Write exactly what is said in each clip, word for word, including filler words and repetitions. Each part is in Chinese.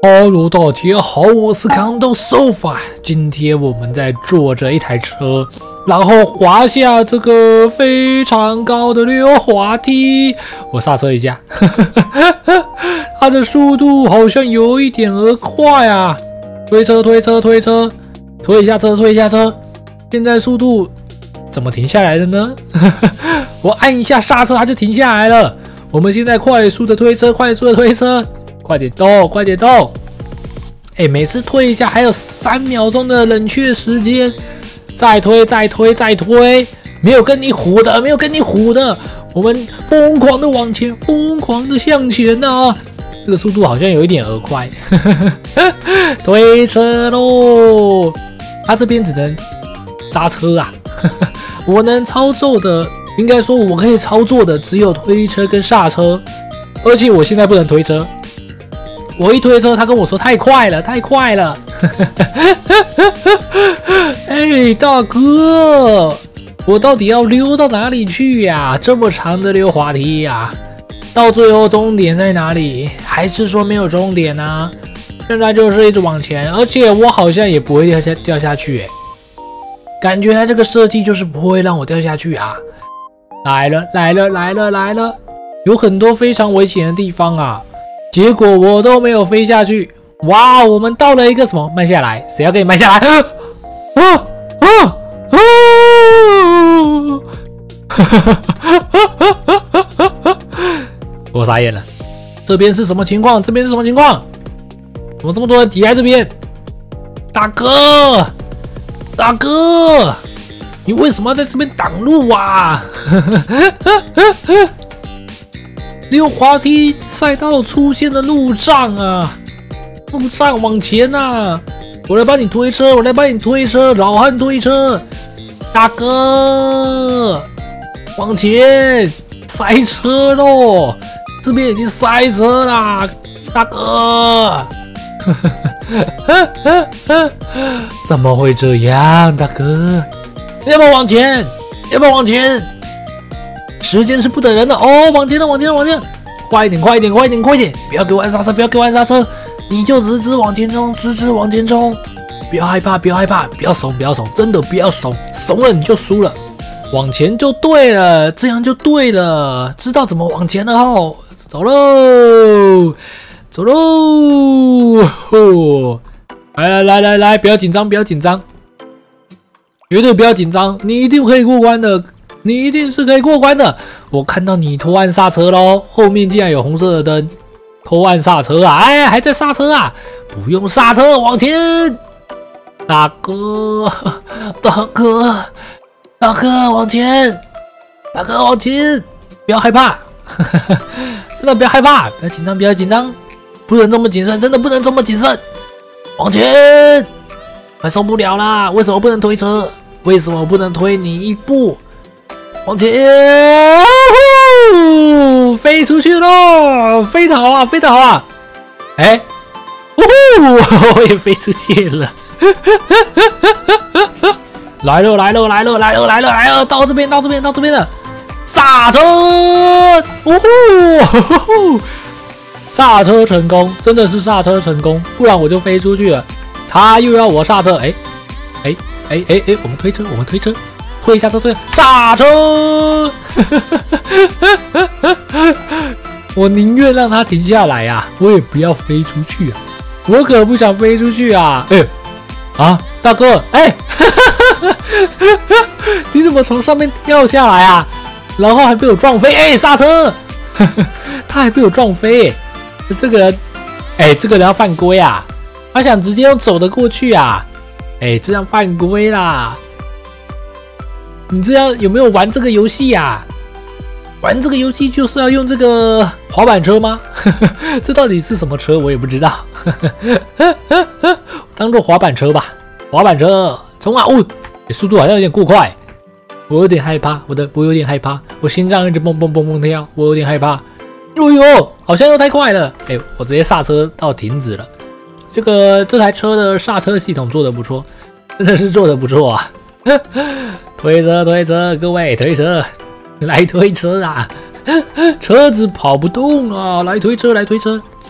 Hello， 大家好，我是康豆 Sofa。今天我们在坐着一台车，然后滑下这个非常高的溜滑梯。我刹车一下，它的速度好像有一点儿快啊！推车，推车，推车，推一下车，推一下车。现在速度怎么停下来了呢？我按一下刹车，它就停下来了。我们现在快速的推车，快速的推车。快点动，快点动！哎，每次推一下还有三秒钟的冷却时间，再推，再推，再推，没有跟你唬的，没有跟你唬的，我们疯狂的往前，疯狂的向前啊！这个速度好像有一点儿快，推车喽！它这边只能刹车啊，我能操作的，应该说我可以操作的只有推车跟刹车，而且我现在不能推车。我一推车，他跟我说太快了，太快了。哎，大哥，我到底要溜到哪里去呀？这么长的溜滑梯呀，到最后终点在哪里？还是说没有终点啊？现在就是一直往前，而且我好像也不会掉下掉下去，哎，感觉它这个设计就是不会让我掉下去啊。来了，来了，来了，来了，有很多非常危险的地方啊。结果我都没有飞下去，哇！我们到了一个什么？慢下来，谁要给你慢下来？啊啊啊啊！我傻眼了，这边是什么情况？这边是什么情况？怎么这么多人挤在这边？大哥，大哥，你为什么要在这边挡路啊？溜滑梯赛道出现了路障啊！路障往前啊！我来帮你推车，我来帮你推车，老汉推车，大哥，往前，塞车喽！这边已经塞车啦，大哥！怎么会这样，大哥？要不要往前？要不要往前？时间是不等人的哦，往前了，往前了，往前了，快一点，快一点，快一点，快一点！不要给我按刹车，不要给我按刹车，你就直直往前冲，直直往前冲，不要害怕，不要害怕，不要怂，不要怂，真的不要怂，怂了你就输了，往前就对了，这样就对了，知道怎么往前了哦，走喽，走喽！来来来来来，不要紧张，不要紧张，绝对不要紧张，你一定可以过关的。你一定是可以过关的！我看到你偷按刹车喽，后面竟然有红色的灯，偷按刹车啊！哎，还在刹车啊！不用刹车，往前！大哥，大哥，大哥，往前！大哥，往前！不要害怕，真的不要害怕，不要紧张，不要紧张，不能这么谨慎，真的不能这么谨慎！往前！快受不了啦！为什么不能推车？为什么不能推你一步？往前，哦、飞出去喽！飞得好啊，飞得好啊！哎，哦，我也飞出去了！来了，来了，来了，来了，来了，来了！到这边，到这边，到这边了！刹车！哦吼！刹车成功，真的是刹车成功，不然我就飞出去了。他又要我刹车，哎，哎，哎，哎，哎，我们推车，我们推车。推一下车，推刹车！我宁愿让它停下来啊，我也不要飞出去啊！我可不想飞出去啊！哎、欸，啊，大哥，哎、欸，你怎么从上面跳下来啊？然后还被我撞飞！哎、欸，刹车！他还被我撞飞、欸！这个人，哎、欸，这个人要犯规啊！他想直接用走的过去啊！哎、欸，这样犯规啦！你这样有没有玩这个游戏呀？玩这个游戏就是要用这个滑板车吗？这到底是什么车我也不知道。当做滑板车吧，滑板车冲啊！哦，速度好像有点过快，我有点害怕，我的我有点害怕，我心脏一直蹦蹦蹦蹦跳，我有点害怕。哟哟，好像又太快了，哎，我直接刹车到停止了。这个这台车的刹车系统做得不错，真的是做得不错啊。推车推车，各位推车，来推车啊！车子跑不动啊，来推车来推车！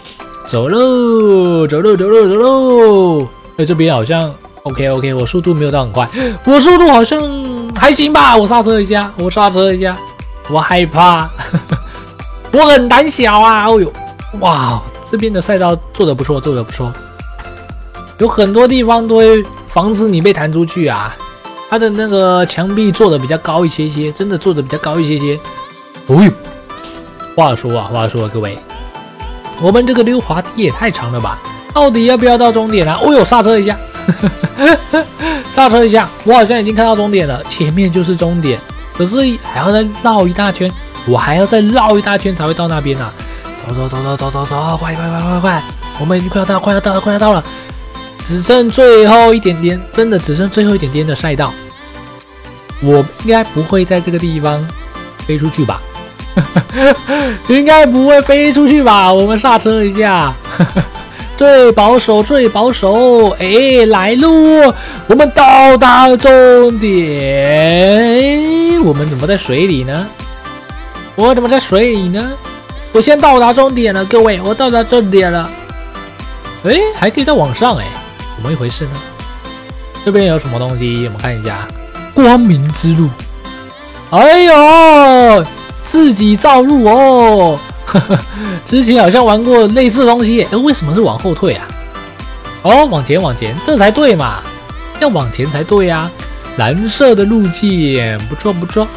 走喽，走喽，走喽，走喽。哎，这边好像 OK OK， 我速度没有到很快，我速度好像还行吧。我刹车一下，我刹车一下，我害怕，我很胆小啊。哦呦，哇，这边的赛道做得不错，做得不错。有很多地方都会防止你被弹出去啊。它的那个墙壁做的比较高一些些，真的做的比较高一些些。哦呦，话说啊，话说啊，各位，我们这个溜滑梯也太长了吧？到底要不要到终点啊？哦呦，刹车一下，刹车一下，我好像已经看到终点了，前面就是终点，可是还要再绕一大圈，我还要再绕一大圈才会到那边啊！走走走走走走走，快快快快快，我们已经快要到，快要到了，快要到了。只剩最后一点点，真的只剩最后一点点的赛道，我应该不会在这个地方飞出去吧？应该不会飞出去吧？我们刹车一下，最保守，最保守。哎，来喽！我们到达了终点。我们怎么在水里呢？我怎么在水里呢？我先到达终点了，各位，我到达终点了。哎，还可以再往上哎。怎么一回事呢？这边有什么东西？我们看一下，光明之路。哎呦，自己造路哦！之前好像玩过类似的东西，哎，为什么是往后退啊？哦，往前，往前，这才对嘛，要往前才对啊。蓝色的路径，不错不错。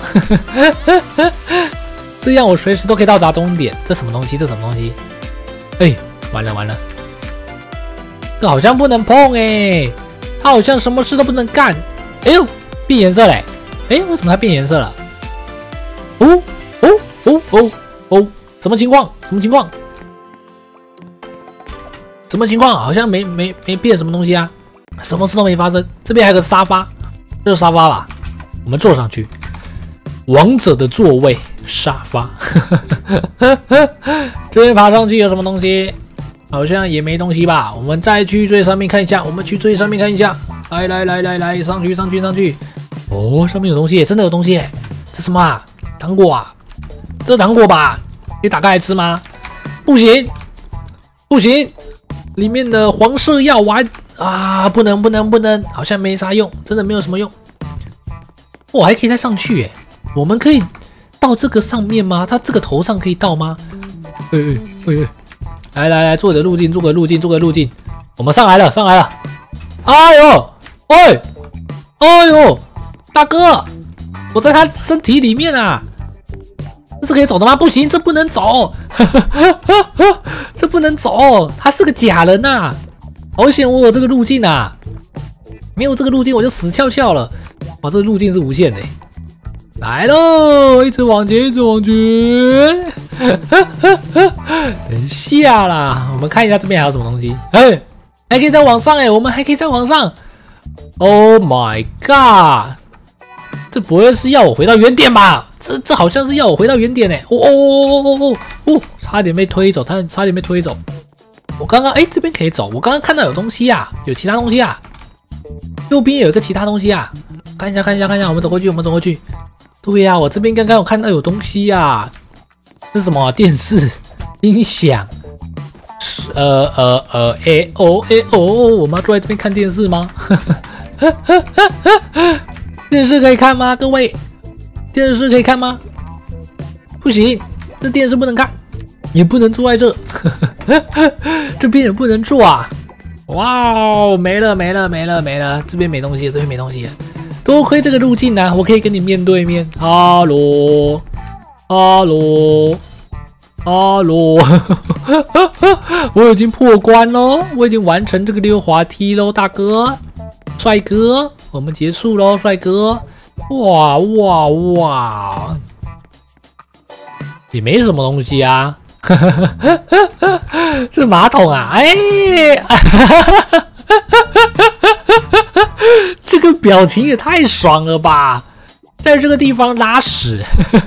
这样我随时都可以到达终点。这什么东西？这什么东西？哎，完了完了。这好像不能碰哎，它好像什么事都不能干。哎呦，变颜色嘞！哎，为什么它变颜色了？哦哦哦哦哦，什么情况？什么情况？什么情况？好像没没没变什么东西啊，什么事都没发生。这边还有个沙发，这是沙发吧？我们坐上去，王者的座位沙发。这边爬上去有什么东西？好像也没东西吧，我们再去最上面看一下。我们去最上面看一下，来来来来来，上去上去上去。哦，上面有东西，真的有东西。这什么啊？糖果啊？这是糖果吧？可以打开来吃吗？不行，不行，里面的黄色药丸啊，不能不能不能，好像没啥用，真的没有什么用。我、哦、还可以再上去耶，我们可以到这个上面吗？它这个头上可以到吗？哎哎哎哎。来来来，做个路径，做个路径，做个路径。我们上来了，上来了。哎呦，喂，哎呦，大哥，我在他身体里面啊，这是可以走的吗？不行，这不能走，这不能走，他是个假人呐、啊。好险我有这个路径啊，没有这个路径我就死翘翘了。哇，这个路径是无限的。来喽，一直往前，一直往前。等一下啦，我们看一下这边还有什么东西。哎，还可以再往上哎，我们还可以再往上。Oh my god！ 这不会是要我回到原点吧？这这好像是要我回到原点哎。哦哦哦哦哦哦！差点被推走，差差点被推走。我刚刚哎，这边可以走。我刚刚看到有东西啊，有其他东西啊。右边有一个其他东西啊，看一下看一下看一下，我们走过去，我们走过去。对呀、啊，我这边刚刚有看到有东西呀、啊，这是什么、啊？电视、音响，呃呃呃，哎哦哎哦，我们要坐在这边看电视吗？电视可以看吗？各位，电视可以看吗？不行，这电视不能看，也不能坐在这，这边也不能坐啊！哇哦，没了没了没了没了，这边没东西，这边没东西。多亏这个路径啊，我可以跟你面对面。哈喽，哈喽，哈喽，我已经破关喽，我已经完成这个溜滑梯喽，大哥，帅哥，我们结束喽，帅哥。哇哇哇，也没什么东西啊，是马桶啊，哎。这个表情也太爽了吧！在这个地方拉屎，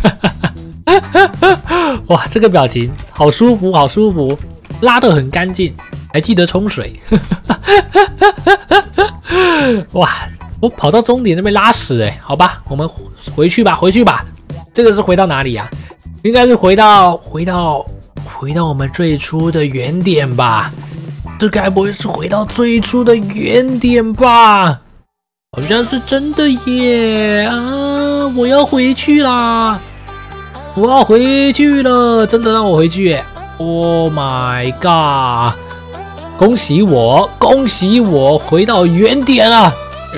哇，这个表情好舒服，好舒服，拉得很干净，还记得冲水。哇，我跑到终点那边拉屎哎，好吧，我们回去吧，回去吧。这个是回到哪里呀、啊？应该是回到回到回到我们最初的原点吧？这该不会是回到最初的原点吧？好像是真的耶！啊，我要回去啦！我要回去了，真的让我回去耶 ！Oh my god！ 恭喜我，恭喜我回到原点了！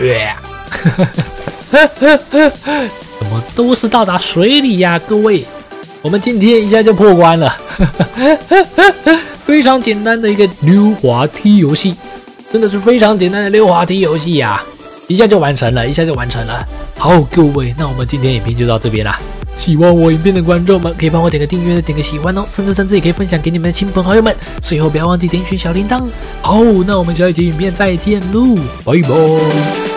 怎么都是到达水里呀、啊，各位！我们今天一下就破关了，非常简单的一个溜滑梯游戏，真的是非常简单的溜滑梯游戏呀、啊，一下就完成了，一下就完成了。好，各位，那我们今天影片就到这边啦。喜欢我影片的观众们，可以帮我点个订阅，点个喜欢哦，甚至甚至也可以分享给你们的亲朋好友们。最后不要忘记点选小铃铛。好，那我们下一期影片再见喽，拜拜。